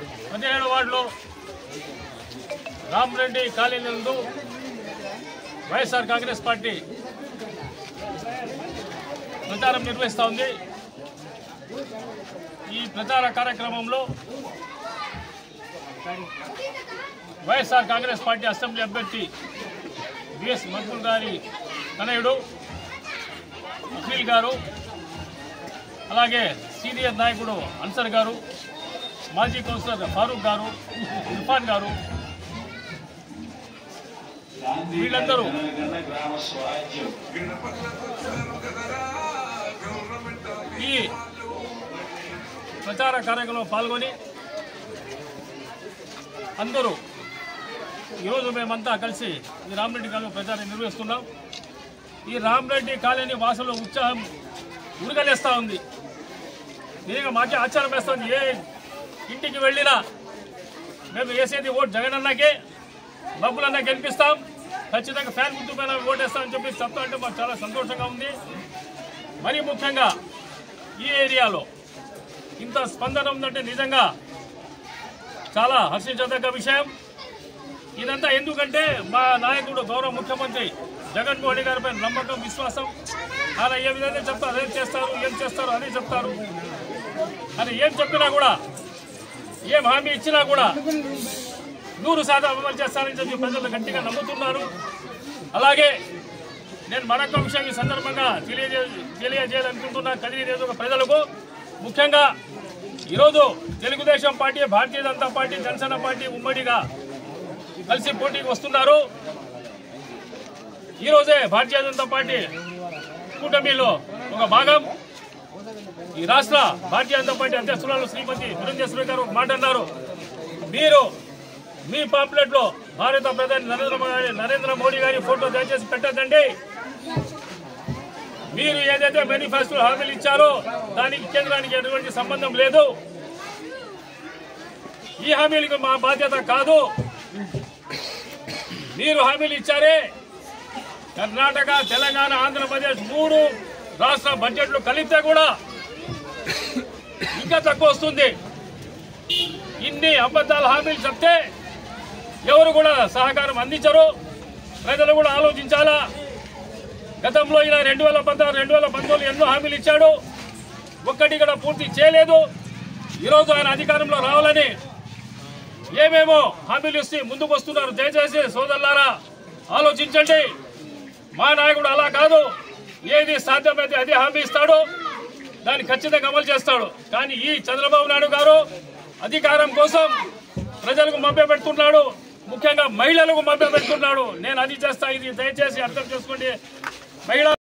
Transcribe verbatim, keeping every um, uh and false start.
పదిహేడు వార్డులో రామరెడ్డి కాలనీ నందు వైఎస్ఆర్ కాంగ్రెస్ పార్టీ ప్రచారం నిర్వహిస్తూ ఉంది. ఈ ప్రచార కార్యక్రమంలో వైఎస్ఆర్ కాంగ్రెస్ పార్టీ అసెంబ్లీ అభ్యర్థి బిఎస్ మక్బూల్ గారి తనయుడు అఖిల్ గారు, అలాగే సీనియర్ నాయకుడు అన్సర్ గారు, మాజీ కౌన్సిలర్ ఫారూక్ గారు, ఇర్ఫాన్ గారు, వీళ్ళందరూ ఈ ప్రచార కార్యక్రమంలో పాల్గొని అందరూ ఈరోజు మేమంతా కలిసి ఈ రామరెడ్డి కాలనీ ప్రచారం నిర్వహిస్తున్నాం. ఈ రామరెడ్డి కాలనీ వాసుల ఉత్సాహం ఉరగలేస్తూ ఉంది. నిజంగా మాకే ఆశ్చర్యం వేస్తుంది. ఏ ఇంటికి వెళ్ళినా మేము వేసేది ఓటు జగనన్నకే, బబ్బులన్నా గెలిపిస్తాం, ఖచ్చితంగా ఫ్యాన్ గుర్తు పైన ఓటేస్తామని చెప్పి చెప్తా అంటే మాకు చాలా సంతోషంగా ఉంది. మరీ ముఖ్యంగా ఈ ఏరియాలో ఇంత స్పందన ఉందంటే నిజంగా చాలా హర్షించదగ్గ విషయం. ఇదంతా ఎందుకంటే మా నాయకుడు గౌరవ ముఖ్యమంత్రి జగన్మోహన్ రెడ్డి గారిపై నమ్మకం, విశ్వాసం. ఆయన ఏ విధంగా చెప్తారు అదే చేస్తారు, ఏం చేస్తారు అదే చెప్తారు. అని ఏం చెప్పినా కూడా, ఏం హామీ ఇచ్చినా కూడా నూరు శాతం అమలు చేస్తారని చెప్పి ప్రజలు గట్టిగా నమ్ముతున్నారు. అలాగే నేను మరొక విషయం ఈ సందర్భంగా తెలియజే తెలియజేయాలనుకుంటున్నా కదిరి నియోజకవర్గ ప్రజలకు. ముఖ్యంగా ఈరోజు Telugu Desam party, Bharatiya Janata party, Janasena party ఉమ్మడిగా కలిసి పోటీకి వస్తున్నారు. ఈరోజే భారతీయ జనతా పార్టీ కూటమిలో ఒక భాగం. ఈ రాష్ట్ర భారతీయ జనతా పార్టీ అధ్యక్షురాలు శ్రీమతి పురంధేశ్వరి గారు ఒక మాట అన్నారు. మీరు మీ పాంప్లెట్ లో భారత ప్రధాని నరేంద్ర మోడీ నరేంద్ర మోడీ గారి ఫోటో దయచేసి పెట్టద్దండి. మీరు ఏదైతే మేనిఫెస్టో హామీలు ఇచ్చారో దానికి కేంద్రానికి ఎటువంటి సంబంధం లేదు. ఈ హామీలకు మా బాధ్యత కాదు. మీరు హామీలు ఇచ్చారే, కర్ణాటక, తెలంగాణ, ఆంధ్రప్రదేశ్ మూడు రాష్ట్ర బడ్జెట్లు కలిపితే కూడా ఇంకా తక్కువ వస్తుంది. ఇన్ని అబద్ధాల హామీలు చెప్తే ఎవరు కూడా సహకారం అందించరు. ప్రజలు కూడా ఆలోచించాలా. గతంలో ఇలా రెండు వేల పద్నాలుగు రెండు వేల పంతొమ్మిది ఎన్నో హామీలు ఇచ్చాడు, ఒక్కటి కూడా పూర్తి చేయలేదు. ఈరోజు ఆయన అధికారంలో రావాలని ఏమేమో హామీలు ఇస్తే ముందుకు వస్తున్నారు. దయచేసి సోదరులారా ఆలోచించండి. మా నాయకుడు అలా కాదు. ఏది సాధ్యమైతే అదే హామీ ఇస్తాడు, దాన్ని ఖచ్చితంగా అమలు చేస్తాడు. కానీ ఈ చంద్రబాబు నాయుడు గారు అధికారం కోసం ప్రజలకు మభ్య పెడుతున్నాడు, ముఖ్యంగా మహిళలకు మభ్య పెడుతున్నాడు. నేను అది చేస్తా, ఇది దయచేసి అర్థం చేసుకోండి. మహిళ